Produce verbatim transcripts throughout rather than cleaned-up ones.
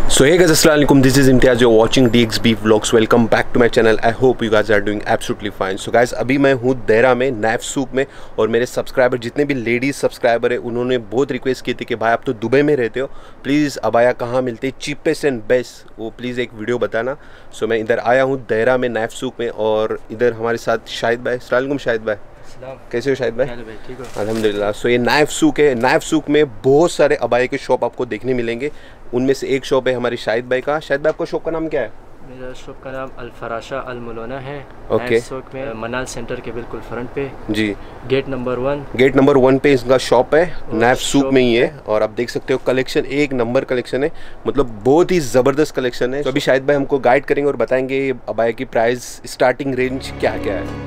So hey guys, assalamu alaikum, this is Imtiaz, you're watching D X B Vlogs. Welcome back to my channel. I hope you guys are doing absolutely fine. So guys, अभी मैं हूँ देहरा में, knife सूक में, और मेरे subscriber जितने भी ladies subscriber है उन्होंने बहुत रिक्वेस्ट की थी कि भाई आप तो दुबई में रहते हो, प्लीज़ अबाया कहाँ मिलते हैं चीपेस्ट एंड बेस्ट, वो प्लीज़ एक वीडियो बताना. सो so, मैं इधर आया हूँ देहरा में, नाइफ सूक में, और इधर हमारे साथ शाहिद भाई. अस्सलाम वालेकुम शाहिद भाई, कैसे हो शाहिद भाई? ठीक हो? अल्हम्दुलिल्लाह. सो ये नाइफ सूक है. नाइफ सूक में बहुत सारे अबाया के शॉप आपको देखने मिलेंगे. उनमें से एक शॉप है हमारे शाहिद भाई का. शाहिद भाई, आपका शॉप का नाम क्या है? मेरा शॉप का नाम अल-फराशा अल-मुलोना है. ओके. सूक में मनाल सेंटर के बिल्कुल फ्रंट पे जी, gate number one gate number one पे इसका शॉप है. नाइफ सूक में ही है, और आप देख सकते हो कलेक्शन एक नंबर कलेक्शन है, मतलब बहुत ही ज़बरदस्त कलेक्शन है. तो अभी शाहिद भाई हमको गाइड करेंगे और बताएंगे अबाया की प्राइस स्टार्टिंग रेंज क्या क्या है.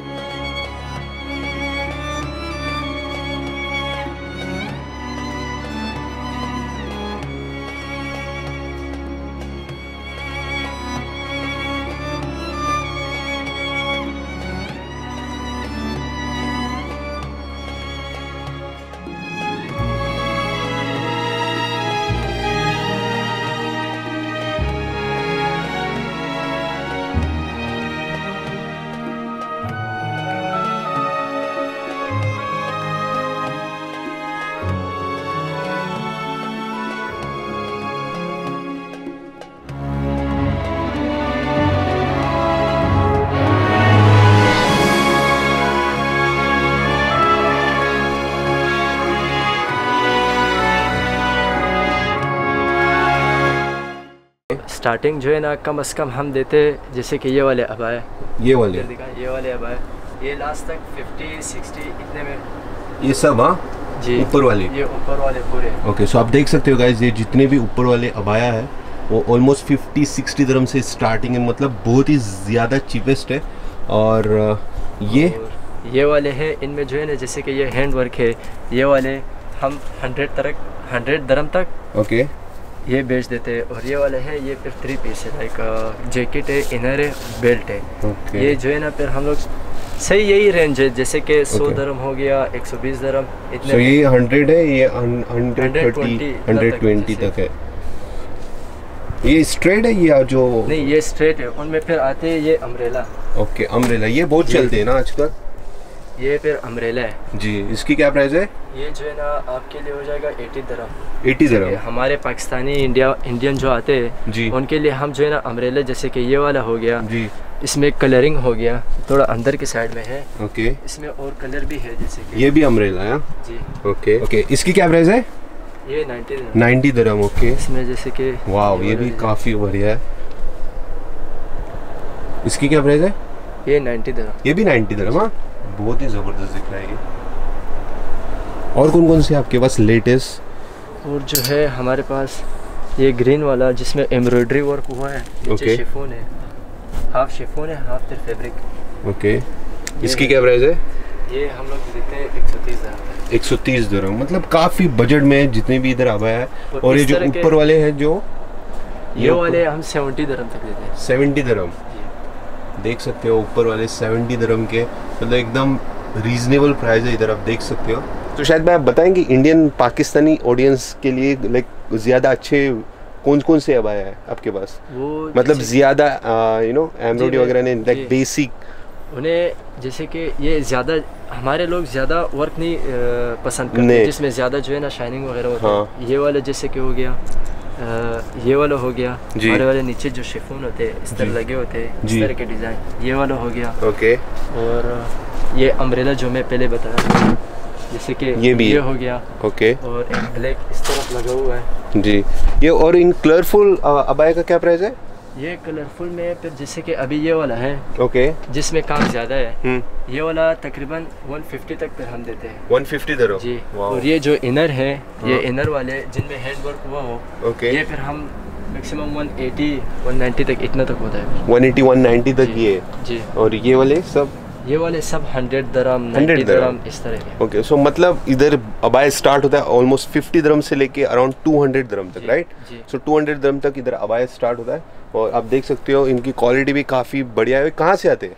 स्टार्टिंग जो है ना कम से कम हम देते, जैसे कि ये वाले अबाए, ये वाले ये वाले अबाए ये लास्ट तक फिफ्टी सिक्सटी इतने में, ये सब, हाँ जी, ऊपर वाले, ये ऊपर वाले पूरे. ओके. सो आप देख सकते हो गाइस, ये जितने भी ऊपर वाले अबाया है वो ऑलमोस्ट फिफ्टी सिक्सटी दिरहम से स्टार्टिंग है, मतलब बहुत ही ज़्यादा चीपेस्ट है. और ये और ये वाले हैं, इनमें जो है ना जैसे कि ये हैंड वर्क है, ये वाले हम हंड्रेड तक हंड्रेड दिरहम तक ओके ये बेच देते हैं. और ये वाले है, ये फिर थ्री पीस है, लाइक जैकेट है, इनर है, बेल्ट है. okay. ये जो है ना फिर हम लोग सही यही रेंज है, जैसे कि सौ दरम हो गया, एक सौ बीस दरम इतने. so ये हंड्रेड है, ये हंड्रेड थर्टी हंड्रेड ट्वेंटी तक है. ये स्ट्रेट है या जो? नहीं, ये स्ट्रेट है. उनमें फिर आते हैं ये अम्ब्रेला. ओके, अम्ब्रेला ये बहुत चलते हैं ना आजकल. ये फिर अम्ब्रेला है जी. इसकी क्या प्राइस है? ये जो है ना आपके लिए हो जाएगा अस्सी दरम. अस्सी दरम. हमारे पाकिस्तानी इंडिया इंडियन जो आते हैं जी, उनके लिए हम जो है ना अम्ब्रेला, जैसे कि ये वाला हो गया जी, इसमें कलरिंग हो गया, थोड़ा अंदर के साइड में है. ओके. इसमें और कलर भी है, जैसे कि ये भी अम्ब्रेला है जी. Okay okay. इसकी क्या प्राइस है? ये नब्बे दरम. नाइन्टी दरम. ओके. इसमें जैसे कि वाह, ये भी काफ़ी बढ़िया है. इसकी क्या प्राइस है? ये नब्बे दरम. ये भी नाइन्टी दरम. हाँ, बहुत ही ज़बरदस्त दिख रहा है ये. और कौन कौन से आपके पास लेटेस्ट? और जो है हमारे पास ये ग्रीन वाला जिसमें एम्ब्रॉयडरी वर्क हुआ है, नीचे शिफॉन है, हाफ शिफॉन है, हाफ फिर फैब्रिक. ओके. इसकी क्या प्राइस है? ये हम लोग देते हैं एक सौ तीस दरम. एक सौ तीस दरम, मतलब काफ़ी बजट में जितने भी इधर आया है. और, और ये जो ऊपर वाले हैं, जो ये वाले हम सत्तर दरम तक देते हैं. सत्तर दरम. देख सकते हो ऊपर वाले सत्तर दरम के, मतलब एकदम रीजनेबल प्राइस है. इधर आप देख सकते हो. तो शायद मैं आप बताएंगे इंडियन पाकिस्तानी ऑडियंस के लिए लाइक ज़्यादा अच्छे कौन कौन से अबाया है आपके पास? वो मतलब ज़्यादा यू नो एम्ब्रॉयडरी वगैरह ने, लाइक बेसिक उन्हें, जैसे कि ये ज़्यादा हमारे लोग ज़्यादा वर्क नहीं आ, पसंद करते, जिसमें ज़्यादा जो है ना शाइनिंग वगैरह होता है. हाँ. ये वाला जैसे कि हो गया, आ, ये वाला हो गया, हमारे वाले नीचे जो शिफॉन होते हैं इस तरह लगे होते हैं, इस तरह के डिज़ाइन, ये वाला हो गया. ओके. और ये अम्ब्रेला जो मैं पहले बताया, जैसे कि ये भी ये हो गया. ओके. और एक ब्लैक इस तरफ लगा हुआ है जी. ये और इन कलरफुल अबाया का क्या प्राइस है? ये कलरफुल में फिर जैसे कि अभी ये वाला है, ओके, जिसमें काम ज़्यादा है, ये वाला तकरीबन एक सौ पचास तक फिर हम देते हैं. एक सौ पचास दरम जी. और ये जो इनर है, ये इनर वाले जिनमें हैंड वर्क हुआ हो, ओके, ये फिर हम मैक्सिमम एक सौ अस्सी एक सौ नब्बे तक इतना तक होता है. एक सौ अस्सी एक सौ नब्बे तक ये जी. और ये वाले सब ये वाले सब हंड्रेड दरम, नब्बे दरम इस तरह के. ओके. सो मतलब इधर अबाया स्टार्ट होता है ऑलमोस्ट पचास दरम से लेके अराउंड दो सौ दरम तक, राइट? सो दो सौ दरम तक इधर अबाया स्टार्ट होता है. और आप देख सकते हो इनकी क्वालिटी भी काफ़ी बढ़िया है. कहाँ से आते हैं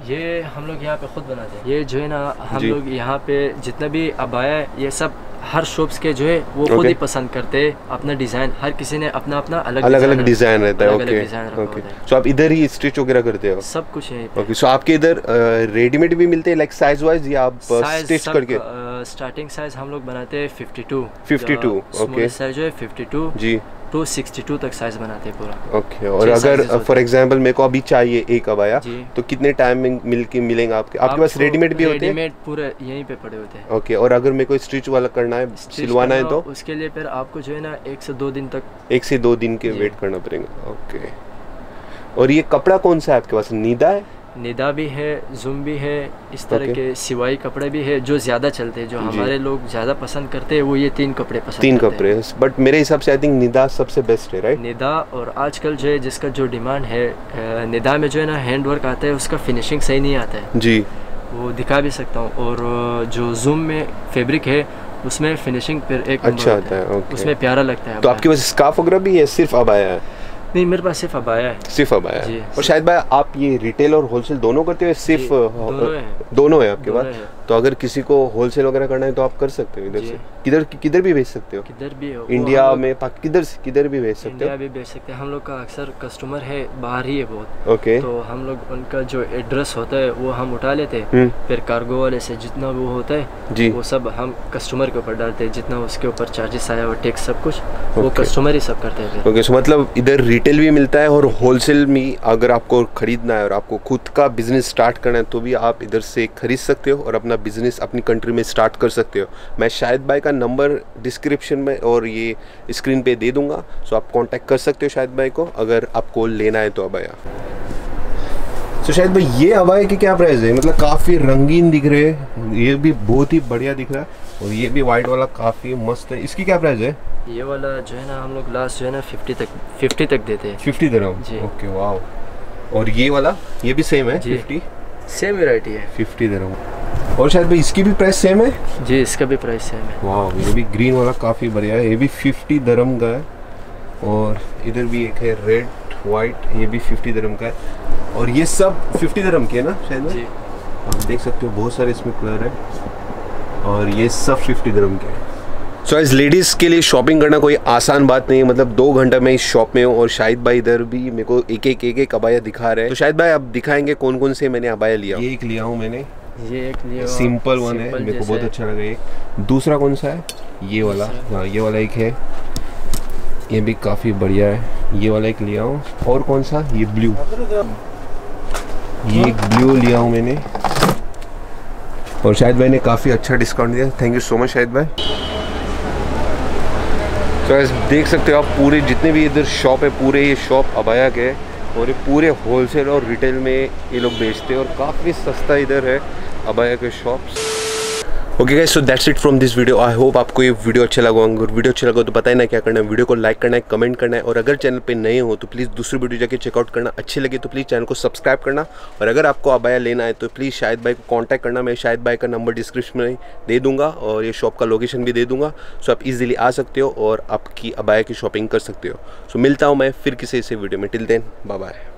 ये हम लोग यहाँ पे खुद बनाते हैं। ये जो है ना हम लोग यहाँ पे जितना भी अबाया है ये सब हर शॉप्स के जो है वो खुद ही पसंद करते हैं। अपना डिज़ाइन हर किसी ने अपना अपना अलग अलग अलग डिज़ाइन रहता है। Okay okay. सो आप इधर ही स्टिच वगैरह करते हो? सब कुछ है। ओके। सो आपके इधर रेडीमेड भी मिलते हैं लाइक साइज वाइज या आप स्टिच करके? स्टार्टिंग साइज हम लोग बनाते हैं fifty two. Fifty two. Okay. Size जो है फिफ्टी टू जी टू सिक्सटी टू तक साइज बनाते हैं पूरा। ओके। और अगर फॉर एग्जांपल मेरे को अभी चाहिए एक अबाया तो कितने टाइम में मिल के मिलेंगे आपके आपके पास रेडीमेड भी होते हैं? रेडीमेड पूरे यहीं पे पड़े होते हैं। ओके। और अगर मेरे को स्टिच वाला करना है, सिलवाना है तो उसके लिए फिर आपको जो है ना एक से दो दिन तक एक से दो दिन के वेट करना पड़ेगा। ओके। और ये कपड़ा कौन सा है आपके पास? निदा है? निदा भी है, जुम भी है, इस तरह okay. के सिवाई कपड़े भी है जो ज़्यादा चलते हैं, जो हमारे लोग ज़्यादा पसंद करते हैं वो ये तीन कपड़े पसंद तीन करते कपड़े हैं। बट मेरे हिसाब से आई थिंक निदा सबसे बेस्ट है, राइट? निदा और आजकल जो है जिसका जो डिमांड है, निदा में जो है ना हैंड वर्क आता है, उसका फिनिशिंग सही नहीं आता है जी, वो दिखा भी सकता हूँ। और जो जुम में फैब्रिक है उसमें फिनिशिंग फिर एक अच्छा आता है, okay. उसमें प्यारा लगता है। तो आपके पास स्कार्फ वगैरह भी है, सिर्फ अबाया है? नहीं, मेरे पास सिर्फ अबाया है। सिर्फ अबाया है। और शायद भाई आप ये रिटेल और होलसेल दोनों करते हो? सिर्फ दोनों है, दोनों है आपके पास? तो अगर किसी को होलसेल वगैरह करना है तो आप कर सकते हो इधर से? किधर किधर भी भेज सकते हो? किधर भी हो, इंडिया में किधर से किधर भी भेज सकते हो? इंडिया भी भेज सकते हैं। हम लोग का अक्सर कस्टमर है बाहर ही है बहुत। ओके। तो हम लोग उनका जो एड्रेस होता है वो हम उठा लेते हैं, फिर कार्गो वाले से जितना वो होता है जी वो सब हम कस्टमर के ऊपर डालते हैं, जितना उसके ऊपर चार्जेस आया और टैक्स सब कुछ वो कस्टमर ही सब करते हैं। ओके। सो मतलब इधर रिटेल भी मिलता है और होलसेल में अगर आपको खरीदना है और आपको खुद का बिजनेस स्टार्ट करना है तो भी आप इधर से खरीद सकते हो और अपना बिजनेस अपनी कंट्री में स्टार्ट कर सकते हो। मैं शाहिद भाई का नंबर डिस्क्रिप्शन में और ये स्क्रीन पे दे दूंगा, सो आप कांटेक्ट कर सकते हो शाहिद भाई को अगर आपको लेना है तो अबाया। तो शाहिद भाई ये अबाया की क्या प्राइस है? मतलब काफ़ी रंगीन दिख रहे हैं, ये भी बहुत ही बढ़िया दिख रहा है और ये भी वाइट वाला काफ़ी मस्त है। इसकी क्या प्राइस है? ये वाला जो है ना हम लोग लास्ट जो है ना फिफ्टी तक फिफ्टी तक देते हैं। फिफ्टी दिरहम जी। Okay wow. और ये वाला ये भी सेम है? फिफ्टी सेम वैरायटी है, फिफ्टी दिरहम। और शायद भाई इसकी भी प्राइस सेम है? जी इसका भी प्राइस सेम है। वाह, ये भी ग्रीन वाला काफ़ी बढ़िया है, ये भी फिफ्टी दिरहम का है। और इधर भी एक है रेड वाइट, ये भी फिफ्टी दिरहम का है। और ये सब फिफ्टी दिरहम के है ना शायद? जी आप देख सकते हो बहुत सारे इसमें कलर है और ये सब फिफ्टी दिरहम के हैं। सो एज लेडीज़ के लिए शॉपिंग करना कोई आसान बात नहीं है। मतलब दो घंटा मैं इस शॉप में हूँ और शाहिद भाई इधर भी मेरे को एक एक एक एक अबाया दिखा रहे हैं। तो शाहिद भाई अब दिखाएंगे कौन कौन से मैंने अबाया लिया। ये एक लिया हूँ मैंने, ये एक लिया सिंपल वन है, मेरे को बहुत अच्छा लगा। एक दूसरा कौन सा है? ये वाला, हाँ ये वाला एक है, ये भी काफ़ी बढ़िया है। ये वाला एक लिया हूँ। और कौन सा? ये ब्लू, ये एक ब्लू लिया हूँ मैंने। और शाहिद भाई ने काफ़ी अच्छा डिस्काउंट दिया, thank you so much Shahid भाई। तो so, देख सकते हो आप पूरे जितने भी इधर शॉप है पूरे ये शॉप अबाया के और ये पूरे होलसेल और रिटेल में ये लोग बेचते हैं और काफ़ी सस्ता इधर है अबाया के shops. Okay guys, so that's it from this video. I hope आपको ये वीडियो अच्छा लगा होगा। अगर वीडियो अच्छा लगा तो पता ही ना क्या करना है, वीडियो को लाइक करना है, कमेंट करना है और अगर चैनल पे नए हो तो प्लीज़ दूसरी वीडियो जाके चेकआउट करना। अच्छी लगे तो प्लीज़ चैनल को सब्सक्राइब करना और अगर आपको अबाया लेना है तो प्लीज़ शाहिद भाई को कॉन्टैक्ट करना। मैं शाहिद भाई का नंबर डिस्क्रिप्शन में दे दूँगा और ये शॉप का लोकेशन भी दे दूँगा, सो आप ईजिली आ सकते हो और आपकी अबाया की शॉपिंग कर सकते हो। सो मिलता हूँ मैं फिर किसी से वीडियो में, टिल देन बाय बाय।